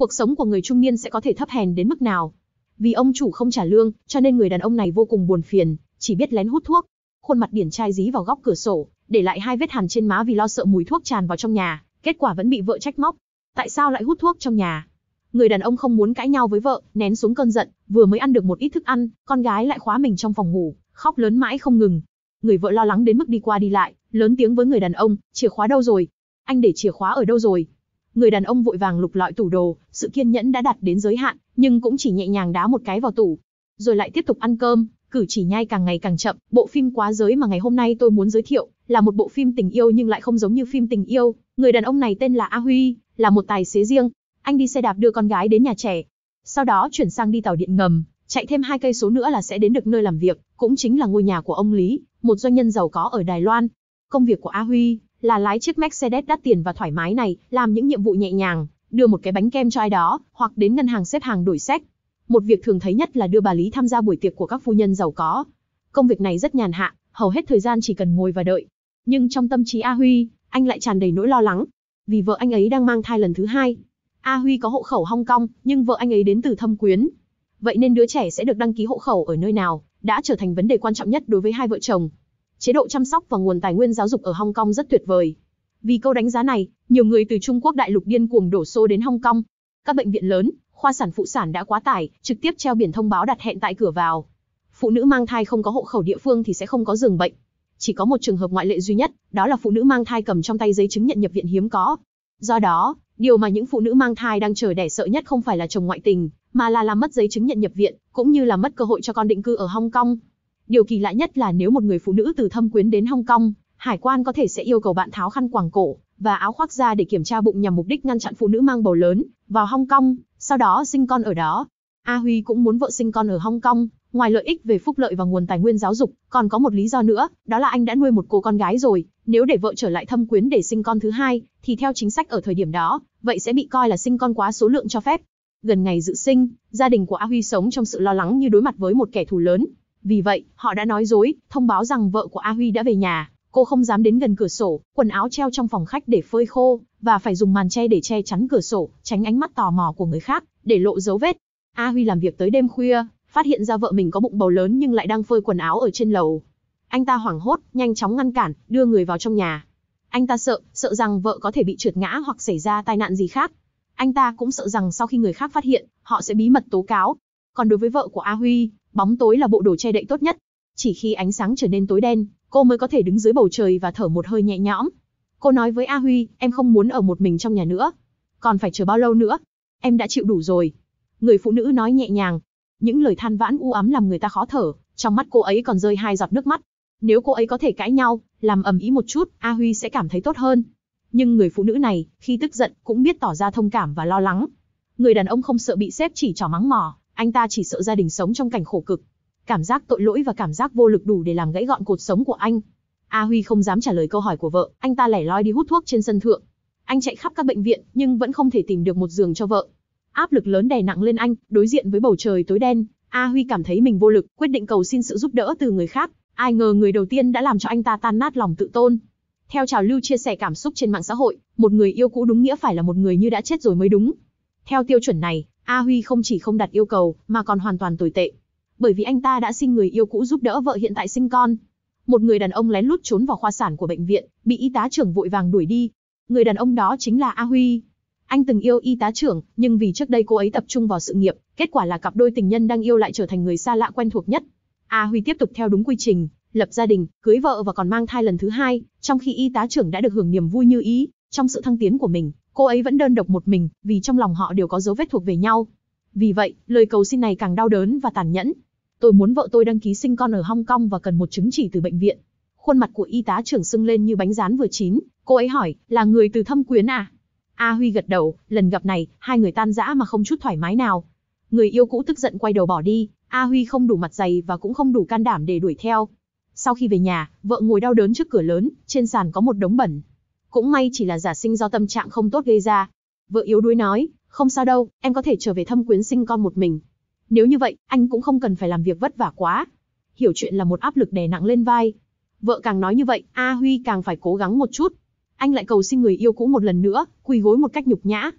cuộc sống của người trung niên sẽ có thể thấp hèn đến mức nào. Vì ông chủ không trả lương, cho nên người đàn ông này vô cùng buồn phiền, chỉ biết lén hút thuốc. Khuôn mặt điển trai dí vào góc cửa sổ, để lại 2 vết hằn trên má vì lo sợ mùi thuốc tràn vào trong nhà, kết quả vẫn bị vợ trách móc. Tại sao lại hút thuốc trong nhà? Người đàn ông không muốn cãi nhau với vợ, nén xuống cơn giận, vừa mới ăn được một ít thức ăn, con gái lại khóa mình trong phòng ngủ, khóc lớn mãi không ngừng. Người vợ lo lắng đến mức đi qua đi lại, lớn tiếng với người đàn ông, chìa khóa đâu rồi? Anh để chìa khóa ở đâu rồi? Người đàn ông vội vàng lục lọi tủ đồ, sự kiên nhẫn đã đạt đến giới hạn, nhưng cũng chỉ nhẹ nhàng đá một cái vào tủ, rồi lại tiếp tục ăn cơm, cử chỉ nhai càng ngày càng chậm. Bộ phim Quá Giới mà ngày hôm nay tôi muốn giới thiệu là một bộ phim tình yêu nhưng lại không giống như phim tình yêu. Người đàn ông này tên là A Huy, là một tài xế riêng. Anh đi xe đạp đưa con gái đến nhà trẻ, sau đó chuyển sang đi tàu điện ngầm, chạy thêm 2 cây số nữa là sẽ đến được nơi làm việc, cũng chính là ngôi nhà của ông Lý, một doanh nhân giàu có ở Đài Loan. Công việc của A Huy là lái chiếc Mercedes đắt tiền và thoải mái này, làm những nhiệm vụ nhẹ nhàng, đưa một cái bánh kem cho ai đó, hoặc đến ngân hàng xếp hàng đổi séc. Một việc thường thấy nhất là đưa bà Lý tham gia buổi tiệc của các phu nhân giàu có. Công việc này rất nhàn hạ, hầu hết thời gian chỉ cần ngồi và đợi. Nhưng trong tâm trí A Huy, anh lại tràn đầy nỗi lo lắng, vì vợ anh ấy đang mang thai lần thứ 2. A Huy có hộ khẩu Hong Kong, nhưng vợ anh ấy đến từ Thâm Quyến. Vậy nên đứa trẻ sẽ được đăng ký hộ khẩu ở nơi nào, đã trở thành vấn đề quan trọng nhất đối với hai vợ chồng. Chế độ chăm sóc và nguồn tài nguyên giáo dục ở Hong Kong rất tuyệt vời. Vì câu đánh giá này, nhiều người từ Trung Quốc đại lục điên cuồng đổ xô đến Hong Kong. Các bệnh viện lớn, khoa sản phụ sản đã quá tải, trực tiếp treo biển thông báo đặt hẹn tại cửa vào. Phụ nữ mang thai không có hộ khẩu địa phương thì sẽ không có giường bệnh. Chỉ có một trường hợp ngoại lệ duy nhất, đó là phụ nữ mang thai cầm trong tay giấy chứng nhận nhập viện hiếm có. Do đó, điều mà những phụ nữ mang thai đang chờ đẻ sợ nhất không phải là chồng ngoại tình, mà là làm mất giấy chứng nhận nhập viện, cũng như là mất cơ hội cho con định cư ở Hong Kong. Điều kỳ lạ nhất là nếu một người phụ nữ từ Thâm Quyến đến Hong Kong, hải quan có thể sẽ yêu cầu bạn tháo khăn quàng cổ và áo khoác ra để kiểm tra bụng nhằm mục đích ngăn chặn phụ nữ mang bầu lớn vào Hong Kong, sau đó sinh con ở đó. A Huy cũng muốn vợ sinh con ở Hong Kong, ngoài lợi ích về phúc lợi và nguồn tài nguyên giáo dục, còn có một lý do nữa, đó là anh đã nuôi một cô con gái rồi, nếu để vợ trở lại Thâm Quyến để sinh con thứ 2, thì theo chính sách ở thời điểm đó, vậy sẽ bị coi là sinh con quá số lượng cho phép. Gần ngày dự sinh, gia đình của A Huy sống trong sự lo lắng như đối mặt với một kẻ thù lớn. Vì vậy, họ đã nói dối, thông báo rằng vợ của A Huy đã về nhà. Cô không dám đến gần cửa sổ, quần áo treo trong phòng khách để phơi khô, và phải dùng màn che để che chắn cửa sổ, tránh ánh mắt tò mò của người khác, để lộ dấu vết. A Huy làm việc tới đêm khuya, phát hiện ra vợ mình có bụng bầu lớn nhưng lại đang phơi quần áo ở trên lầu. Anh ta hoảng hốt, nhanh chóng ngăn cản, đưa người vào trong nhà. Anh ta sợ rằng vợ có thể bị trượt ngã hoặc xảy ra tai nạn gì khác. Anh ta cũng sợ rằng sau khi người khác phát hiện, họ sẽ bí mật tố cáo. Còn đối với vợ của A Huy, bóng tối là bộ đồ che đậy tốt nhất. Chỉ khi ánh sáng trở nên tối đen, cô mới có thể đứng dưới bầu trời và thở một hơi nhẹ nhõm. Cô nói với A Huy, em không muốn ở một mình trong nhà nữa. Còn phải chờ bao lâu nữa? Em đã chịu đủ rồi. Người phụ nữ nói nhẹ nhàng. Những lời than vãn u ám làm người ta khó thở, trong mắt cô ấy còn rơi 2 giọt nước mắt. Nếu cô ấy có thể cãi nhau, làm ầm ĩ một chút, A Huy sẽ cảm thấy tốt hơn. Nhưng người phụ nữ này, khi tức giận, cũng biết tỏ ra thông cảm và lo lắng. Người đàn ông không sợ bị sếp chỉ trỏ mắng mỏ, anh ta chỉ sợ gia đình sống trong cảnh khổ cực. Cảm giác tội lỗi và cảm giác vô lực đủ để làm gãy gọn cột sống của anh. A Huy không dám trả lời câu hỏi của vợ, anh ta lẻ loi đi hút thuốc trên sân thượng. Anh chạy khắp các bệnh viện, nhưng vẫn không thể tìm được một giường cho vợ. Áp lực lớn đè nặng lên anh, đối diện với bầu trời tối đen, A Huy cảm thấy mình vô lực, quyết định cầu xin sự giúp đỡ từ người khác. Ai ngờ người đầu tiên đã làm cho anh ta tan nát lòng tự tôn. Theo trào lưu chia sẻ cảm xúc trên mạng xã hội, một người yêu cũ đúng nghĩa phải là một người như đã chết rồi mới đúng. Theo tiêu chuẩn này, A Huy không chỉ không đặt yêu cầu, mà còn hoàn toàn tồi tệ. Bởi vì anh ta đã xin người yêu cũ giúp đỡ vợ hiện tại sinh con. Một người đàn ông lén lút trốn vào khoa sản của bệnh viện, bị y tá trưởng vội vàng đuổi đi. Người đàn ông đó chính là A Huy. Anh từng yêu y tá trưởng, nhưng vì trước đây cô ấy tập trung vào sự nghiệp, kết quả là cặp đôi tình nhân đang yêu lại trở thành người xa lạ quen thuộc nhất. A Huy tiếp tục theo đúng quy trình, lập gia đình, cưới vợ và còn mang thai lần thứ 2, trong khi y tá trưởng đã được hưởng niềm vui như ý. Trong sự thăng tiến của mình, cô ấy vẫn đơn độc một mình, vì trong lòng họ đều có dấu vết thuộc về nhau. Vì vậy, lời cầu xin này càng đau đớn và tàn nhẫn. Tôi muốn vợ tôi đăng ký sinh con ở Hong Kong và cần một chứng chỉ từ bệnh viện. Khuôn mặt của y tá trưởng sưng lên như bánh rán vừa chín. Cô ấy hỏi, là người từ Thâm Quyến à? A Huy gật đầu, lần gặp này, hai người tan rã mà không chút thoải mái nào. Người yêu cũ tức giận quay đầu bỏ đi, A Huy không đủ mặt dày và cũng không đủ can đảm để đuổi theo. Sau khi về nhà, vợ ngồi đau đớn trước cửa lớn, trên sàn có một đống bẩn. Cũng may chỉ là giả sinh do tâm trạng không tốt gây ra. Vợ yếu đuối nói, không sao đâu, em có thể trở về Thâm Quyến sinh con một mình. Nếu như vậy, anh cũng không cần phải làm việc vất vả quá. Hiểu chuyện là một áp lực đè nặng lên vai. Vợ càng nói như vậy, A Huy càng phải cố gắng một chút. Anh lại cầu xin người yêu cũ một lần nữa, quỳ gối một cách nhục nhã.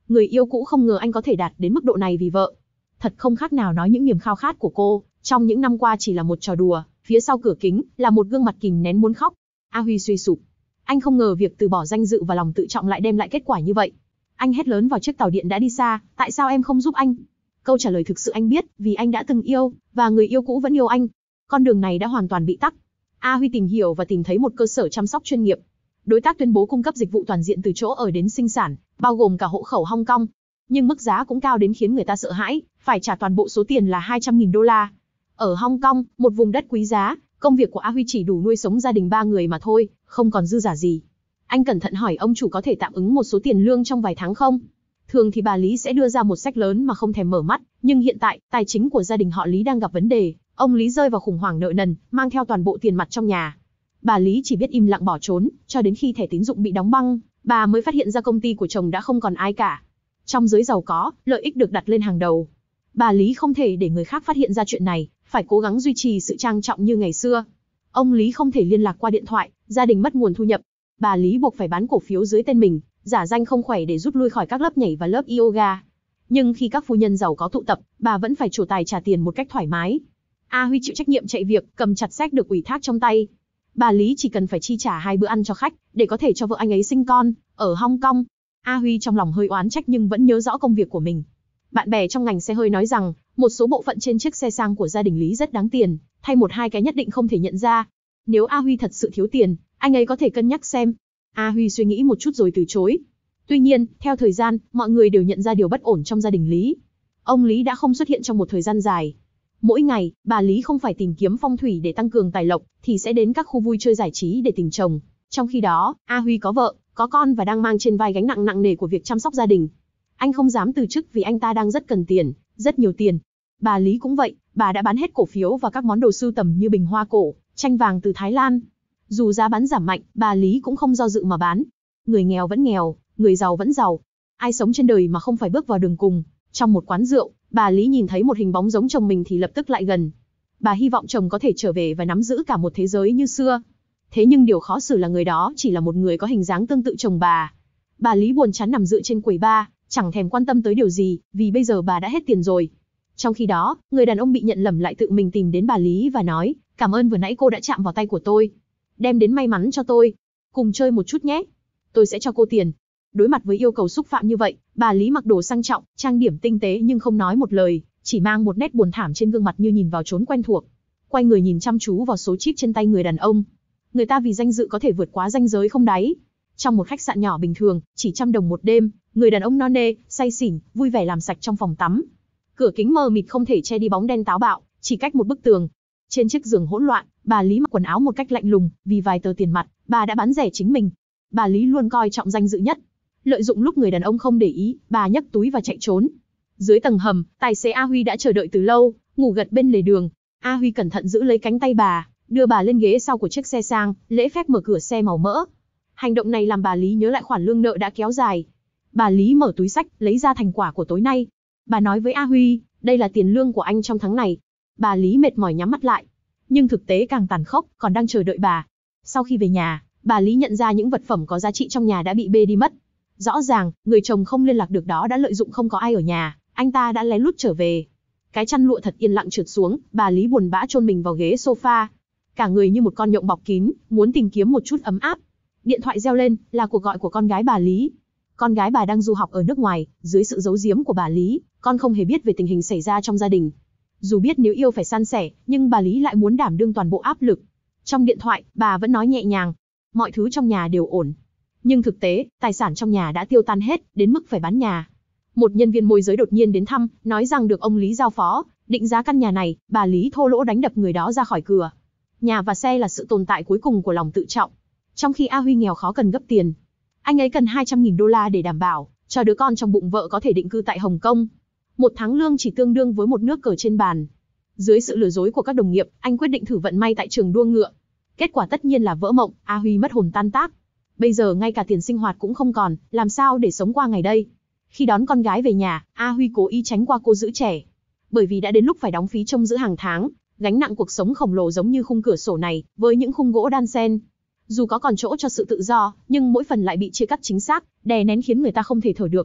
Người yêu cũ không ngờ anh có thể đạt đến mức độ này vì vợ. Thật không khác nào nói những niềm khao khát của cô, trong những năm qua chỉ là một trò đùa, phía sau cửa kính, là một gương mặt kìm nén muốn khóc. A Huy suy sụp. Anh không ngờ việc từ bỏ danh dự và lòng tự trọng lại đem lại kết quả như vậy. Anh hét lớn vào chiếc tàu điện đã đi xa, tại sao em không giúp anh? Câu trả lời thực sự anh biết, vì anh đã từng yêu, và người yêu cũ vẫn yêu anh. Con đường này đã hoàn toàn bị tắc. A Huy tìm hiểu và tìm thấy một cơ sở chăm sóc chuyên nghiệp. Đối tác tuyên bố cung cấp dịch vụ toàn diện từ chỗ ở đến sinh sản, bao gồm cả hộ khẩu Hong Kong. Nhưng mức giá cũng cao đến khiến người ta sợ hãi, phải trả toàn bộ số tiền là 200.000 đô la. Ở Hong Kong, một vùng đất quý giá, công việc của A Huy chỉ đủ nuôi sống gia đình 3 người mà thôi, không còn dư giả gì. Anh cẩn thận hỏi ông chủ có thể tạm ứng một số tiền lương trong vài tháng không? Thường thì bà Lý sẽ đưa ra một xách lớn mà không thèm mở mắt, nhưng hiện tại, tài chính của gia đình họ Lý đang gặp vấn đề. Ông Lý rơi vào khủng hoảng nợ nần, mang theo toàn bộ tiền mặt trong nhà. Bà Lý chỉ biết im lặng bỏ trốn, cho đến khi thẻ tín dụng bị đóng băng, bà mới phát hiện ra công ty của chồng đã không còn ai cả. Trong giới giàu có, lợi ích được đặt lên hàng đầu. Bà Lý không thể để người khác phát hiện ra chuyện này, phải cố gắng duy trì sự trang trọng như ngày xưa. Ông Lý không thể liên lạc qua điện thoại, gia đình mất nguồn thu nhập. Bà Lý buộc phải bán cổ phiếu dưới tên mình, giả danh không khỏe để rút lui khỏi các lớp nhảy và lớp yoga. Nhưng khi các phu nhân giàu có tụ tập, bà vẫn phải trổ tài trả tiền một cách thoải mái. A Huy chịu trách nhiệm chạy việc, cầm chặt séc được ủy thác trong tay. Bà Lý chỉ cần phải chi trả 2 bữa ăn cho khách, để có thể cho vợ anh ấy sinh con, ở Hong Kong. A Huy trong lòng hơi oán trách nhưng vẫn nhớ rõ công việc của mình. Bạn bè trong ngành xe hơi nói rằng, một số bộ phận trên chiếc xe sang của gia đình Lý rất đáng tiền, thay 1-2 cái nhất định không thể nhận ra. Nếu A Huy thật sự thiếu tiền, anh ấy có thể cân nhắc xem. A Huy suy nghĩ một chút rồi từ chối. Tuy nhiên, theo thời gian, mọi người đều nhận ra điều bất ổn trong gia đình Lý. Ông Lý đã không xuất hiện trong một thời gian dài. Mỗi ngày, bà Lý không phải tìm kiếm phong thủy để tăng cường tài lộc, thì sẽ đến các khu vui chơi giải trí để tìm chồng. Trong khi đó, A Huy có vợ, có con và đang mang trên vai gánh nặng nặng nề của việc chăm sóc gia đình. Anh không dám từ chức vì anh ta đang rất cần tiền, rất nhiều tiền. Bà Lý cũng vậy, bà đã bán hết cổ phiếu và các món đồ sưu tầm như bình hoa cổ, tranh vàng từ Thái Lan. Dù giá bán giảm mạnh, bà Lý cũng không do dự mà bán. Người nghèo vẫn nghèo, người giàu vẫn giàu. Ai sống trên đời mà không phải bước vào đường cùng. Trong một quán rượu, bà Lý nhìn thấy một hình bóng giống chồng mình thì lập tức lại gần. Bà hy vọng chồng có thể trở về và nắm giữ cả một thế giới như xưa. Thế nhưng điều khó xử là người đó chỉ là một người có hình dáng tương tự chồng bà. Bà Lý buồn chán nằm dựa trên quầy bar, chẳng thèm quan tâm tới điều gì, vì bây giờ bà đã hết tiền rồi. Trong khi đó, người đàn ông bị nhận lầm lại tự mình tìm đến bà Lý và nói, cảm ơn vừa nãy cô đã chạm vào tay của tôi. Đem đến may mắn cho tôi. Cùng chơi một chút nhé. Tôi sẽ cho cô tiền. Đối mặt với yêu cầu xúc phạm như vậy, bà Lý mặc đồ sang trọng, trang điểm tinh tế nhưng không nói một lời, chỉ mang một nét buồn thảm trên gương mặt như nhìn vào chốn quen thuộc. Quay người nhìn chăm chú vào số chip trên tay người đàn ông. Người ta vì danh dự có thể vượt quá ranh giới không đáy. Trong một khách sạn nhỏ bình thường, chỉ 100 đồng một đêm, người đàn ông non nê, say xỉn, vui vẻ làm sạch trong phòng tắm. Cửa kính mờ mịt không thể che đi bóng đen táo bạo, chỉ cách một bức tường. Trên chiếc giường hỗn loạn, bà Lý mặc quần áo một cách lạnh lùng, vì vài tờ tiền mặt, bà đã bán rẻ chính mình. Bà Lý luôn coi trọng danh dự nhất. Lợi dụng lúc người đàn ông không để ý, bà nhấc túi và chạy trốn. Dưới tầng hầm, tài xế A Huy đã chờ đợi từ lâu, ngủ gật bên lề đường. A Huy cẩn thận giữ lấy cánh tay bà, đưa bà lên ghế sau của chiếc xe sang, lễ phép mở cửa xe màu mỡ. Hành động này làm bà Lý nhớ lại khoản lương nợ đã kéo dài. Bà Lý mở túi xách, lấy ra thành quả của tối nay. Bà nói với A Huy, đây là tiền lương của anh trong tháng này. Bà Lý mệt mỏi nhắm mắt lại. Nhưng thực tế càng tàn khốc, còn đang chờ đợi bà. Sau khi về nhà, bà Lý nhận ra những vật phẩm có giá trị trong nhà đã bị bê đi mất. Rõ ràng, người chồng không liên lạc được đó đã lợi dụng không có ai ở nhà, anh ta đã lén lút trở về. Cái chăn lụa thật yên lặng trượt xuống, bà Lý buồn bã chôn mình vào ghế sofa. Cả người như một con nhộng bọc kín, muốn tìm kiếm một chút ấm áp. Điện thoại reo lên, là cuộc gọi của con gái bà Lý. Con gái bà đang du học ở nước ngoài, dưới sự giấu giếm của bà Lý, con không hề biết về tình hình xảy ra trong gia đình. Dù biết nếu yêu phải san sẻ, nhưng bà Lý lại muốn đảm đương toàn bộ áp lực. Trong điện thoại, bà vẫn nói nhẹ nhàng, mọi thứ trong nhà đều ổn. Nhưng thực tế, tài sản trong nhà đã tiêu tan hết, đến mức phải bán nhà. Một nhân viên môi giới đột nhiên đến thăm, nói rằng được ông Lý giao phó, định giá căn nhà này, bà Lý thô lỗ đánh đập người đó ra khỏi cửa. Nhà và xe là sự tồn tại cuối cùng của lòng tự trọng. Trong khi A Huy nghèo khó cần gấp tiền. Anh ấy cần 200.000 đô la để đảm bảo, cho đứa con trong bụng vợ có thể định cư tại Hồng Kông. Một tháng lương chỉ tương đương với một nước cờ trên bàn. Dưới sự lừa dối của các đồng nghiệp, anh quyết định thử vận may tại trường đua ngựa. Kết quả tất nhiên là vỡ mộng, A Huy mất hồn tan tác. Bây giờ ngay cả tiền sinh hoạt cũng không còn, làm sao để sống qua ngày đây? Khi đón con gái về nhà, A Huy cố ý tránh qua cô giữ trẻ. Bởi vì đã đến lúc phải đóng phí trông giữ hàng tháng, gánh nặng cuộc sống khổng lồ giống như khung cửa sổ này, với những khung gỗ đan xen. Dù có còn chỗ cho sự tự do, nhưng mỗi phần lại bị chia cắt chính xác, đè nén khiến người ta không thể thở được.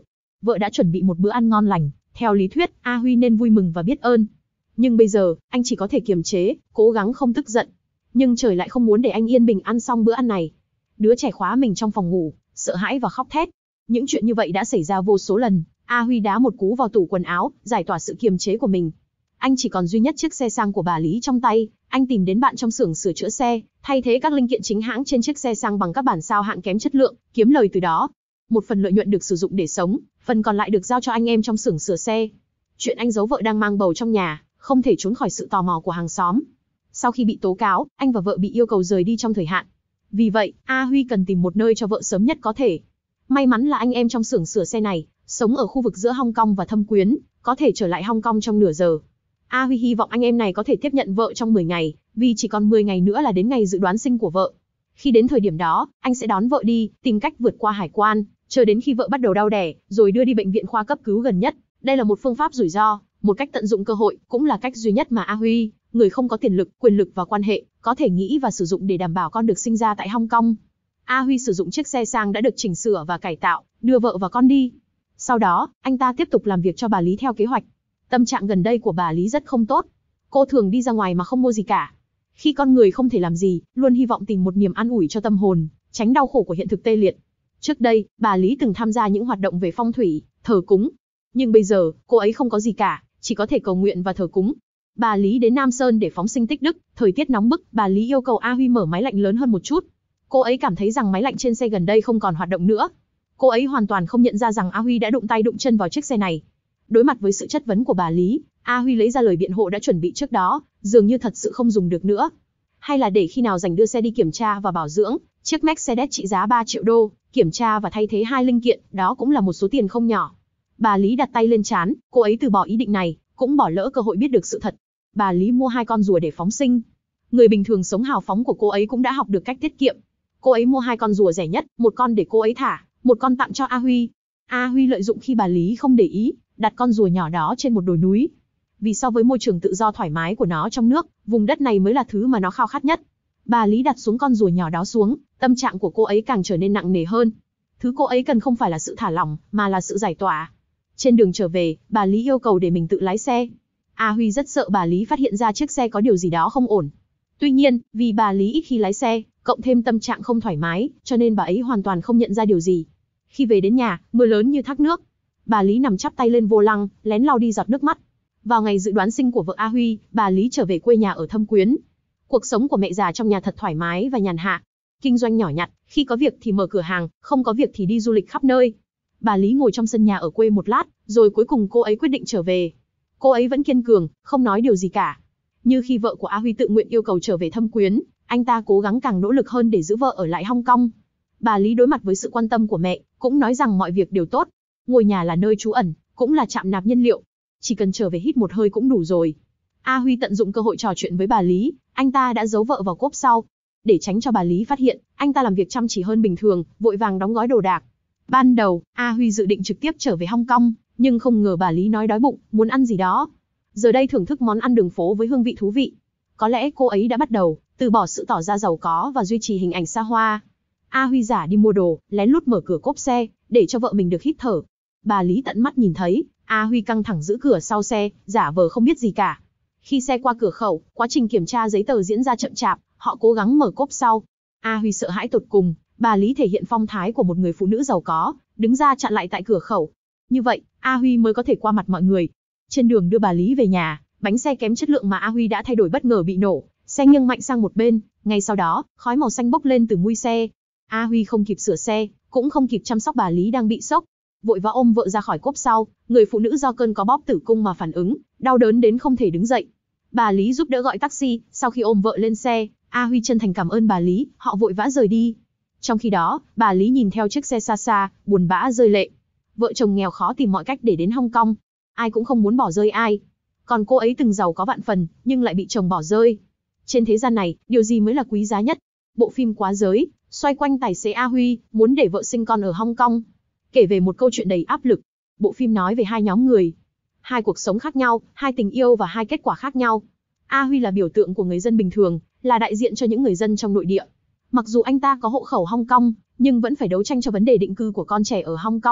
vợ đã chuẩn bị một bữa ăn ngon lành, theo lý thuyết, A Huy nên vui mừng và biết ơn. Nhưng bây giờ, anh chỉ có thể kiềm chế, cố gắng không tức giận. Nhưng trời lại không muốn để anh yên bình ăn xong bữa ăn này. Đứa trẻ khóa mình trong phòng ngủ, sợ hãi và khóc thét. Những chuyện như vậy đã xảy ra vô số lần. A Huy đá một cú vào tủ quần áo, giải tỏa sự kiềm chế của mình. Anh chỉ còn duy nhất chiếc xe sang của bà Lý trong tay. Anh tìm đến bạn trong xưởng sửa chữa xe, thay thế các linh kiện chính hãng trên chiếc xe sang bằng các bản sao hạng kém chất lượng, kiếm lời từ đó. Một phần lợi nhuận được sử dụng để sống, phần còn lại được giao cho anh em trong xưởng sửa xe. Chuyện anh giấu vợ đang mang bầu trong nhà, không thể trốn khỏi sự tò mò của hàng xóm. Sau khi bị tố cáo, anh và vợ bị yêu cầu rời đi trong thời hạn. Vì vậy, A Huy cần tìm một nơi cho vợ sớm nhất có thể. May mắn là anh em trong xưởng sửa xe này, sống ở khu vực giữa Hong Kong và Thâm Quyến, có thể trở lại Hong Kong trong nửa giờ. A Huy hy vọng anh em này có thể tiếp nhận vợ trong 10 ngày, vì chỉ còn 10 ngày nữa là đến ngày dự đoán sinh của vợ. Khi đến thời điểm đó, anh sẽ đón vợ đi, tìm cách vượt qua hải quan, chờ đến khi vợ bắt đầu đau đẻ, rồi đưa đi bệnh viện khoa cấp cứu gần nhất. Đây là một phương pháp rủi ro, một cách tận dụng cơ hội, cũng là cách duy nhất mà A Huy, người không có tiền lực, quyền lực và quan hệ, có thể nghĩ và sử dụng để đảm bảo con được sinh ra tại Hong Kong. A Huy sử dụng chiếc xe sang đã được chỉnh sửa và cải tạo, đưa vợ và con đi. Sau đó, anh ta tiếp tục làm việc cho bà Lý theo kế hoạch. Tâm trạng gần đây của bà Lý rất không tốt. Cô thường đi ra ngoài mà không mua gì cả. Khi con người không thể làm gì, luôn hy vọng tìm một niềm an ủi cho tâm hồn, tránh đau khổ của hiện thực tê liệt. Trước đây, bà Lý từng tham gia những hoạt động về phong thủy, thờ cúng. Nhưng bây giờ, cô ấy không có gì cả, chỉ có thể cầu nguyện và thờ cúng. Bà Lý đến Nam Sơn để phóng sinh tích đức, thời tiết nóng bức, bà Lý yêu cầu A Huy mở máy lạnh lớn hơn một chút. Cô ấy cảm thấy rằng máy lạnh trên xe gần đây không còn hoạt động nữa. Cô ấy hoàn toàn không nhận ra rằng A Huy đã đụng tay đụng chân vào chiếc xe này. Đối mặt với sự chất vấn của bà Lý, A Huy lấy ra lời biện hộ đã chuẩn bị trước đó, dường như thật sự không dùng được nữa. Hay là để khi nào rảnh đưa xe đi kiểm tra và bảo dưỡng, chiếc Mercedes trị giá 3 triệu đô, kiểm tra và thay thế 2 linh kiện, đó cũng là một số tiền không nhỏ. Bà Lý đặt tay lên trán, cô ấy từ bỏ ý định này, cũng bỏ lỡ cơ hội biết được sự thật. Bà Lý mua 2 con rùa để phóng sinh. Người bình thường sống hào phóng của cô ấy cũng đã học được cách tiết kiệm. Cô ấy mua 2 con rùa rẻ nhất, một con để cô ấy thả, một con tặng cho A Huy. A Huy lợi dụng khi bà Lý không để ý, đặt con rùa nhỏ đó trên một đồi núi. Vì so với môi trường tự do thoải mái của nó trong nước, vùng đất này mới là thứ mà nó khao khát nhất. Bà Lý đặt xuống con rùa nhỏ đó xuống, tâm trạng của cô ấy càng trở nên nặng nề hơn. Thứ cô ấy cần không phải là sự thả lỏng, mà là sự giải tỏa. Trên đường trở về, bà Lý yêu cầu để mình tự lái xe. A Huy rất sợ bà Lý phát hiện ra chiếc xe có điều gì đó không ổn. Tuy nhiên, vì bà Lý ít khi lái xe, cộng thêm tâm trạng không thoải mái, cho nên bà ấy hoàn toàn không nhận ra điều gì. Khi về đến nhà, mưa lớn như thác nước. Bà Lý nằm chắp tay lên vô lăng, lén lau đi giọt nước mắt. Vào ngày dự đoán sinh của vợ A Huy, bà Lý trở về quê nhà ở Thâm Quyến. Cuộc sống của mẹ già trong nhà thật thoải mái và nhàn hạ. Kinh doanh nhỏ nhặt, khi có việc thì mở cửa hàng, không có việc thì đi du lịch khắp nơi. Bà Lý ngồi trong sân nhà ở quê một lát, rồi cuối cùng cô ấy quyết định trở về. Cô ấy vẫn kiên cường, không nói điều gì cả. Như khi vợ của A Huy tự nguyện yêu cầu trở về Thâm Quyến, anh ta cố gắng càng nỗ lực hơn để giữ vợ ở lại Hong Kong. Bà Lý đối mặt với sự quan tâm của mẹ, cũng nói rằng mọi việc đều tốt. Ngôi nhà là nơi trú ẩn, cũng là trạm nạp nhiên liệu. Chỉ cần trở về hít một hơi cũng đủ rồi. A Huy tận dụng cơ hội trò chuyện với bà Lý, anh ta đã giấu vợ vào cốp sau. Để tránh cho bà Lý phát hiện, anh ta làm việc chăm chỉ hơn bình thường, vội vàng đóng gói đồ đạc. Ban đầu, A Huy dự định trực tiếp trở về Hong Kong, nhưng không ngờ bà Lý nói đói bụng, muốn ăn gì đó. Giờ đây thưởng thức món ăn đường phố với hương vị thú vị. Có lẽ cô ấy đã bắt đầu từ bỏ sự tỏ ra giàu có và duy trì hình ảnh xa hoa. A Huy giả đi mua đồ, lén lút mở cửa cốp xe, để cho vợ mình được hít thở. Bà Lý tận mắt nhìn thấy, A Huy căng thẳng giữ cửa sau xe, giả vờ không biết gì cả. Khi xe qua cửa khẩu, quá trình kiểm tra giấy tờ diễn ra chậm chạp, họ cố gắng mở cốp sau. A Huy sợ hãi tột cùng, bà Lý thể hiện phong thái của một người phụ nữ giàu có, đứng ra chặn lại tại cửa khẩu. Như vậy, A Huy mới có thể qua mặt mọi người. Trên đường đưa bà Lý về nhà, bánh xe kém chất lượng mà A Huy đã thay đổi bất ngờ bị nổ, xe nghiêng mạnh sang một bên, ngay sau đó, khói màu xanh bốc lên từ mui xe. A Huy không kịp sửa xe, cũng không kịp chăm sóc bà Lý đang bị sốc, vội vã ôm vợ ra khỏi cốp sau, người phụ nữ do cơn có bóp tử cung mà phản ứng, đau đớn đến không thể đứng dậy. Bà Lý giúp đỡ gọi taxi, sau khi ôm vợ lên xe, A Huy chân thành cảm ơn bà Lý, họ vội vã rời đi. Trong khi đó, bà Lý nhìn theo chiếc xe xa xa, buồn bã rơi lệ. Vợ chồng nghèo khó tìm mọi cách để đến Hong Kong, ai cũng không muốn bỏ rơi ai. Còn cô ấy từng giàu có vạn phần, nhưng lại bị chồng bỏ rơi. Trên thế gian này, điều gì mới là quý giá nhất? Bộ phim Quá Giới, xoay quanh tài xế A Huy, muốn để vợ sinh con ở Hong Kong. Kể về một câu chuyện đầy áp lực. Bộ phim nói về hai nhóm người. Hai cuộc sống khác nhau, hai tình yêu và hai kết quả khác nhau. A Huy là biểu tượng của người dân bình thường, là đại diện cho những người dân trong nội địa. Mặc dù anh ta có hộ khẩu Hong Kong, nhưng vẫn phải đấu tranh cho vấn đề định cư của con trẻ ở Hong Kong.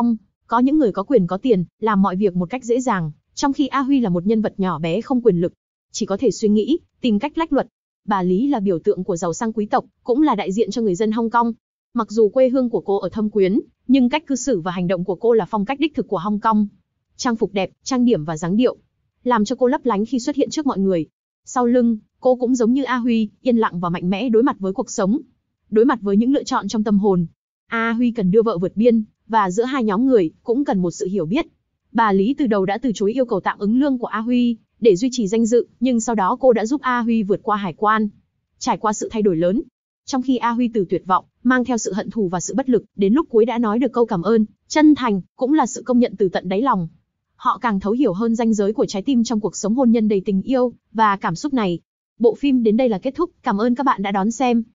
Có những người có quyền có tiền, làm mọi việc một cách dễ dàng, trong khi A Huy là một nhân vật nhỏ bé không quyền lực, chỉ có thể suy nghĩ, tìm cách lách luật. Bà Lý là biểu tượng của giàu sang quý tộc, cũng là đại diện cho người dân Hong Kong. Mặc dù quê hương của cô ở Thâm Quyến, nhưng cách cư xử và hành động của cô là phong cách đích thực của Hong Kong. Trang phục đẹp, trang điểm và dáng điệu, làm cho cô lấp lánh khi xuất hiện trước mọi người. Sau lưng, cô cũng giống như A Huy, yên lặng và mạnh mẽ đối mặt với cuộc sống. Đối mặt với những lựa chọn trong tâm hồn, A Huy cần đưa vợ vượt biên, và giữa hai nhóm người, cũng cần một sự hiểu biết. Bà Lý từ đầu đã từ chối yêu cầu tạm ứng lương của A Huy, để duy trì danh dự, nhưng sau đó cô đã giúp A Huy vượt qua hải quan. Trải qua sự thay đổi lớn, trong khi A Huy từ tuyệt vọng, mang theo sự hận thù và sự bất lực, đến lúc cuối đã nói được câu cảm ơn, chân thành, cũng là sự công nhận từ tận đáy lòng. Họ càng thấu hiểu hơn ranh giới của trái tim trong cuộc sống hôn nhân đầy tình yêu và cảm xúc này. Bộ phim đến đây là kết thúc, cảm ơn các bạn đã đón xem.